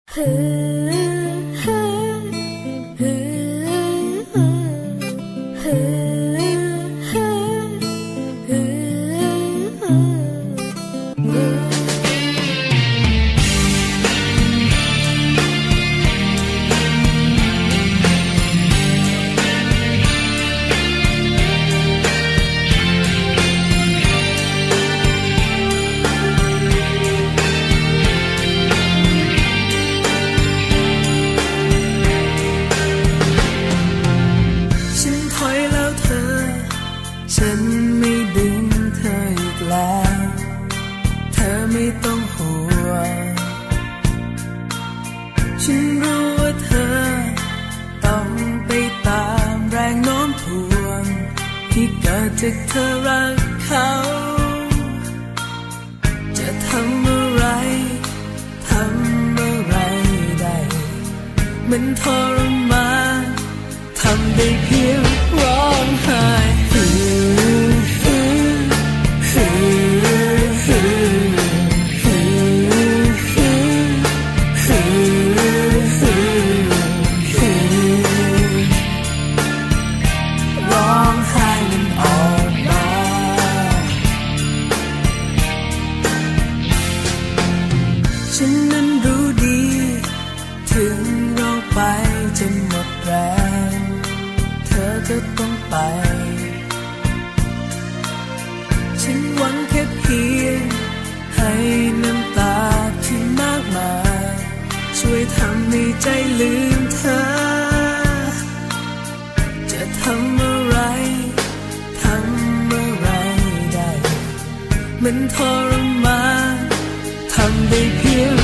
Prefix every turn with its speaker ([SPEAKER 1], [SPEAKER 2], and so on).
[SPEAKER 1] ฉันไม่ดึงเธออีกแล้วเธอไม่ต้องห่วงฉันรู้ว่าเธอต้องไปตามแรงโน้มถ่วงที่เกิดจากเธอรักเขาจะทำอะไรได้มันทรมานทำได้เพียงร้องไห้ฉันนั้นรู้ดีถึงเราไปจนหมดแรงเธอก็ต้องไปฉันหวังแค่เพียงให้น้ำตาที่มากมายช่วยทำให้ใจลืมเธอจะทำอะไรได้มันทรมานทำได้เพียง